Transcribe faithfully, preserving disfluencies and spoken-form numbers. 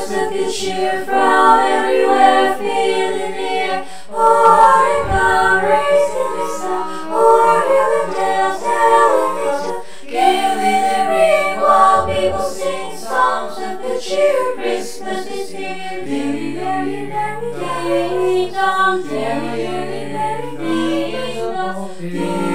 stars of good cheer from everywhere filling the air. Oh, come raising the sun, o'er hill and dale, telling its tale. Gaily they ring while people sing songs of good cheer. Christmas is near. Very, very merry ding dong, very, very merry ding dong.